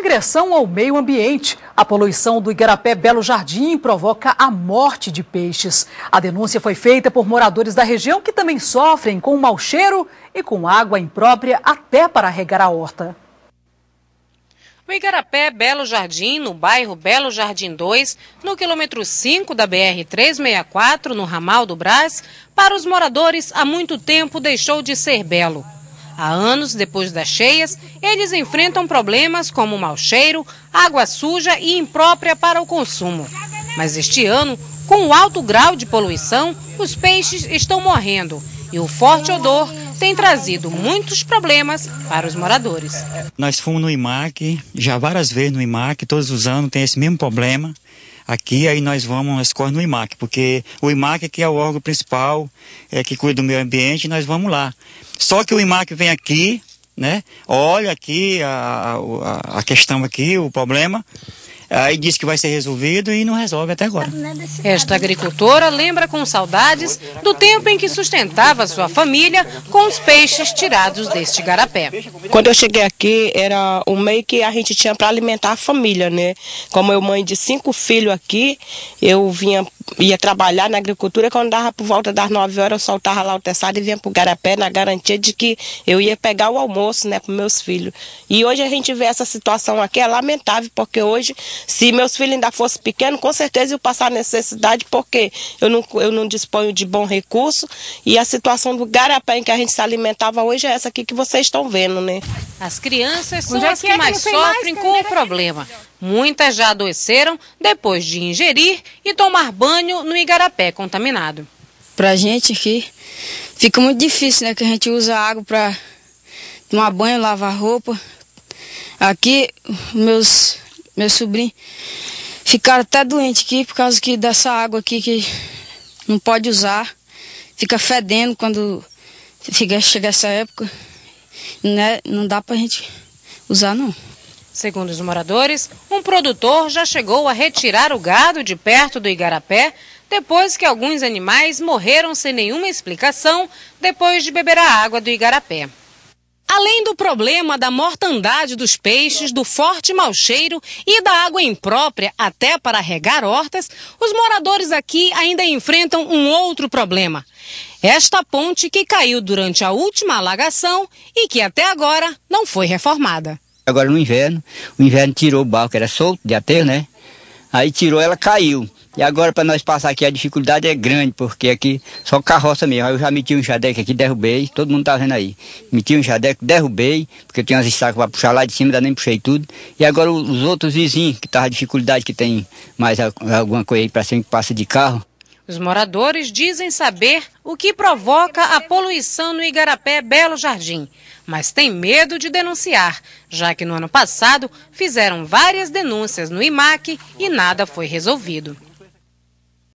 agressão ao meio ambiente. A poluição do Igarapé Belo Jardim provoca a morte de peixes. A denúncia foi feita por moradores da região que também sofrem com mau cheiro e com água imprópria até para regar a horta. O Igarapé Belo Jardim, no bairro Belo Jardim 2, no quilômetro 5 da BR-364, no ramal do Brás, para os moradores há muito tempo deixou de ser belo. Há anos, depois das cheias, eles enfrentam problemas como mau cheiro, água suja e imprópria para o consumo. Mas este ano, com o alto grau de poluição, os peixes estão morrendo e o forte odor tem trazido muitos problemas para os moradores. Nós fomos no IMAC, já várias vezes no IMAC, todos os anos tem esse mesmo problema. Aqui, aí nós corremos no IMAC, porque o IMAC que é o órgão principal, que cuida do meio ambiente, e nós vamos lá. Só que o IMAC vem aqui, né, olha aqui a questão aqui, o problema, aí diz que vai ser resolvido e não resolve até agora. Esta agricultora lembra com saudades do tempo em que sustentava sua família com os peixes tirados deste igarapé. Quando eu cheguei aqui, era o meio que a gente tinha para alimentar a família, né? Como eu mãe de 5 filhos aqui, eu ia trabalhar na agricultura, quando dava por volta das 9 horas, eu soltava lá o teçado e vinha para o igarapé na garantia de que eu ia pegar o almoço, né, para meus filhos. E hoje a gente vê essa situação aqui, é lamentável, porque hoje, se meus filhos ainda fossem pequenos, com certeza iam passar necessidade, porque eu não disponho de bom recurso, e a situação do igarapé em que a gente se alimentava hoje é essa aqui que vocês estão vendo, né? As crianças são as que mais sofrem com o problema. Muitas já adoeceram depois de ingerir e tomar banho no igarapé contaminado. Pra gente aqui fica muito difícil, né? Que a gente usa água para tomar banho, lavar roupa. Aqui, meus sobrinhos ficaram até doentes aqui por causa dessa água aqui que não pode usar. Fica fedendo quando chega essa época. Né? Não dá pra gente usar, não. Segundo os moradores, um produtor já chegou a retirar o gado de perto do igarapé depois que alguns animais morreram sem nenhuma explicação depois de beber a água do igarapé. Além do problema da mortandade dos peixes, do forte mau cheiro e da água imprópria até para regar hortas, os moradores aqui ainda enfrentam um outro problema. Esta ponte que caiu durante a última alagação e que até agora não foi reformada. Agora no inverno, o inverno tirou o barro que era solto de aterro, né? Aí tirou, ela caiu. E agora para nós passar aqui a dificuldade é grande, porque aqui só carroça mesmo. Aí eu já meti um jadeque aqui, derrubei, todo mundo tá vendo aí. Meti um jadeque, derrubei, porque eu tinha umas estacas para puxar lá de cima, ainda nem puxei tudo. E agora os outros vizinhos, que estavam dificuldade, que tem mais alguma coisa aí para cima que passa de carro. Os moradores dizem saber o que provoca a poluição no Igarapé Belo Jardim, mas têm medo de denunciar, já que no ano passado fizeram várias denúncias no IMAC e nada foi resolvido.